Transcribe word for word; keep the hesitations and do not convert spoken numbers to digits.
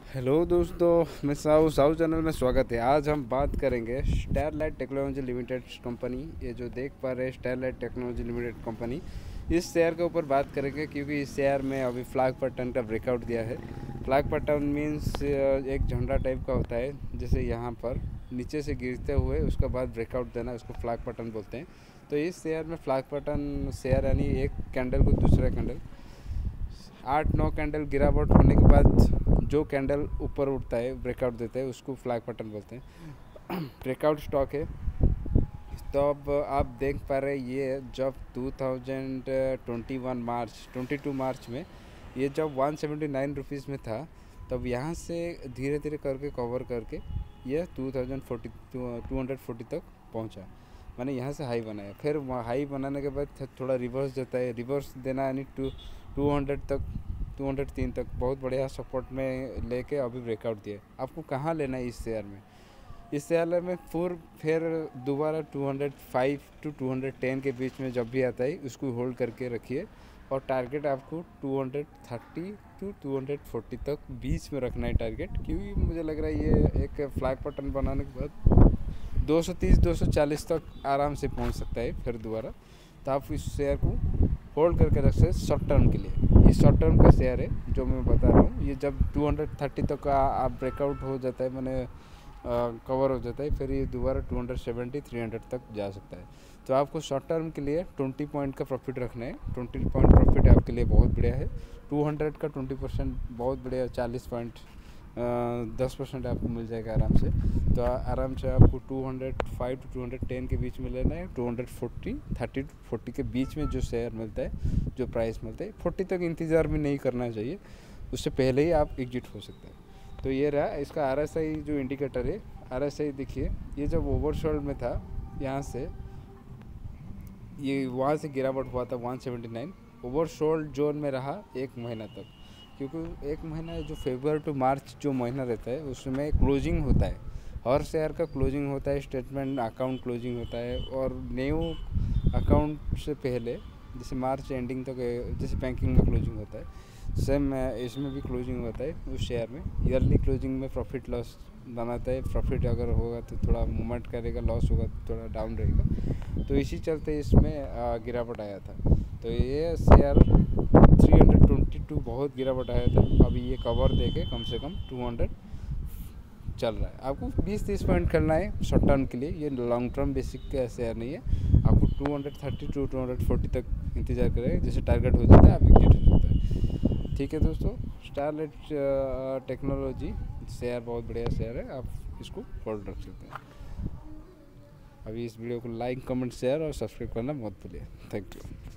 Hello दोस्तों, मैं Sahu Sahu channel में स्वागत है। आज हम बात करेंगे स्टरलाइट टेक्नोलॉजी लिमिटेड कंपनी। ये जो देख पा रहे हैं स्टरलाइट टेक्नोलॉजी लिमिटेड कंपनी, इस शेयर के ऊपर बात करेंगे क्योंकि इस शेयर में अभी फ्लैग पैटर्न का ब्रेकआउट दिया है। फ्लैग पैटर्न मीन्स एक झंडा टाइप का होता है, जैसे यहाँ पर नीचे से गिरते हुए उसके बाद ब्रेकआउट देना, उसको फ्लैग पैटर्न बोलते हैं। तो इस शेयर में फ्लैग पैटर्न शेयर यानी एक कैंडल को दूसरा कैंडल आठ नौ कैंडल गिरावट होने के बाद जो कैंडल ऊपर उठता है ब्रेकआउट देता है उसको फ्लैग पैटर्न बोलते हैं। ब्रेकआउट स्टॉक है। तो अब आप देख पा रहे हैं ये जब two thousand twenty one March twenty two March में ये जब वन सेवेंटी नाइन रुपीज़ में था, तब यहाँ से धीरे धीरे करके कवर करके ये two thousand forty two hundred forty तक पहुँचा। मैंने यहाँ से हाई बनाया, फिर हाई बनाने के बाद थोड़ा रिवर्स देता है। रिवर्स देना यानी टू टू हंड्रेड तक टू हंड्रेड तीन तक बहुत बढ़िया सपोर्ट में लेके अभी ब्रेकआउट दिया। आपको कहाँ लेना है इस शेयर में? इस शेयर में फिर फिर दोबारा two hundred five to two hundred ten के बीच में जब भी आता है उसको होल्ड करके रखिए, और टारगेट आपको two hundred thirty to two hundred forty तक बीच में रखना है टारगेट। क्योंकि मुझे लग रहा है ये एक फ्लैग पैटर्न बनाने के बाद दो सौ तीस दो सौ चालीस तक आराम से पहुंच सकता है फिर दोबारा। तो आप इस शेयर को होल्ड करके रख सकते शॉर्ट टर्म के लिए। ये शॉर्ट टर्म का शेयर है जो मैं बता रहा हूँ। ये जब टू हंड्रेड थर्टी तक आप ब्रेकआउट हो जाता है, मैंने कवर हो जाता है, फिर ये दोबारा two hundred seventy three hundred तक जा सकता है। तो आपको शॉर्ट टर्म के लिए ट्वेंटी पॉइंट का प्रॉफिट रखना है। ट्वेंटी पॉइंट प्रॉफिट आपके लिए बहुत बढ़िया है। टू हंड्रेड का ट्वेंटी परसेंट बहुत बढ़िया, चालीस पॉइंट दस परसेंट आपको मिल जाएगा आराम से। तो आराम से आपको two hundred five to two hundred ten के बीच में लेना है। Two hundred forty thirty to forty के बीच में जो शेयर मिलता है, जो प्राइस मिलता है, फोर्टी तक इंतज़ार भी नहीं करना चाहिए, उससे पहले ही आप एग्जिट हो सकते हैं। तो ये रहा इसका आर एस आई जो इंडिकेटर है। आर एस आई देखिए, ये जब ओवरसोल्ड में था, यहाँ से ये वहाँ से गिरावट हुआ था one seventy nine, oversold zone में रहा एक महीना तक। क्योंकि एक महीना जो फेब्रुअरी टू मार्च जो महीना रहता है उसमें क्लोजिंग होता है, हर शेयर का क्लोजिंग होता है, स्टेटमेंट अकाउंट क्लोजिंग होता है। और न्यू अकाउंट से पहले जैसे मार्च एंडिंग तक जैसे बैंकिंग में क्लोजिंग होता है, सेम इसमें भी क्लोजिंग होता है उस शेयर में। ईयरली क्लोजिंग में प्रॉफिट लॉस बनाता है। प्रॉफिट अगर होगा तो थोड़ा मूवमेंट करेगा, लॉस होगा तो थोड़ा डाउन रहेगा। तो इसी चलते इसमें गिरावट आया था। तो ये share three hundred twenty two बहुत गिरावट आया था। अभी ये कवर देके कम से कम टू हंड्रेड चल रहा है। आपको बीस तीस पॉइंट करना है शॉर्ट टर्म के लिए, ये लॉन्ग टर्म बेसिक का शेयर नहीं है। आपको two hundred thirty to two hundred forty तक इंतजार करेगा, जैसे टारगेट हो जाता है आप एग्जिट हो सकता है। ठीक है दोस्तों, स्टरलाइट टेक्नोलॉजी शेयर बहुत बढ़िया शेयर है, आप इसको होल्ड रख सकते हैं। अभी इस वीडियो को लाइक कमेंट शेयर और सब्सक्राइब करना मत भूलिए। Thank you.